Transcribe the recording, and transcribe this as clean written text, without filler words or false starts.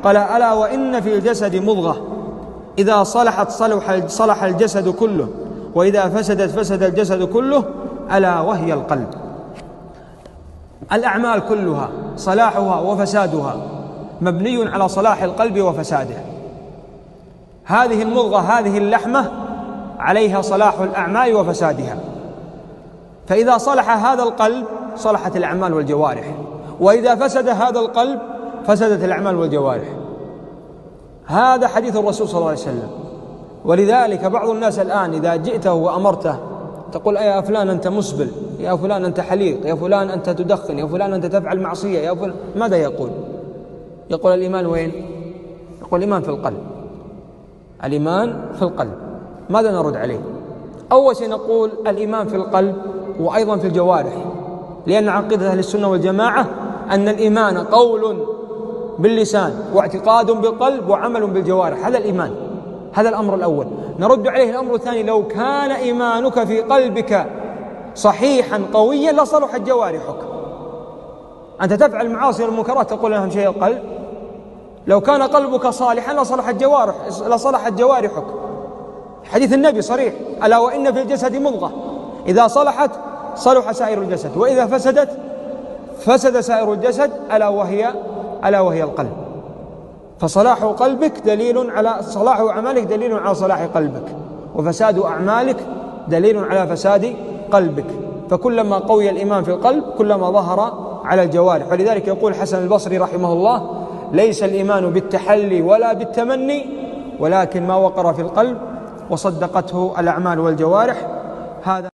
قال: ألا وإن في الجسد مضغة إذا صلحت صلح الجسد كله، وإذا فسدت فسد الجسد كله، ألا وهي القلب. الأعمال كلها صلاحها وفسادها مبني على صلاح القلب وفساده. هذه المضغة، هذه اللحمة، عليها صلاح الأعمال وفسادها. فإذا صلح هذا القلب صلحت الأعمال والجوارح، وإذا فسد هذا القلب فسدت الأعمال والجوارح. هذا حديث الرسول صلى الله عليه وسلم. ولذلك بعض الناس الآن إذا جئته وأمرته تقول: يا فلان أنت مسبل، يا فلان أنت حليق، يا فلان أنت تدخن، يا فلان أنت تفعل معصية، يا فلان. ماذا يقول؟ يقول: الإيمان وين؟ يقول: الإيمان في القلب. الإيمان في القلب. ماذا نرد عليه؟ أول شيء نقول الإيمان في القلب وأيضا في الجوارح، لأن عقيدة أهل السنة والجماعة أن الإيمان قول باللسان واعتقاد بالقلب وعمل بالجوارح. هذا الإيمان، هذا الأمر الأول. نرد عليه الأمر الثاني: لو كان إيمانك في قلبك صحيحا قويا لصلحت جوارحك. أنت تفعل المعاصي والمنكرات تقول أهم شيء القلب. لو كان قلبك صالحا لصلحت جوارحك. حديث النبي صريح: ألا وإن في الجسد مضغة إذا صلحت صلح سائر الجسد، وإذا فسدت فسد سائر الجسد، ألا وهي القلب. فصلاح قلبك دليل على صلاح أعمالك، دليل على صلاح قلبك، وفساد أعمالك دليل على فساد قلبك. فكلما قوي الإيمان في القلب كلما ظهر على الجوارح. ولذلك يقول حسن البصري رحمه الله: ليس الإيمان بالتحلي ولا بالتمني، ولكن ما وقر في القلب وصدقته الأعمال والجوارح. هذا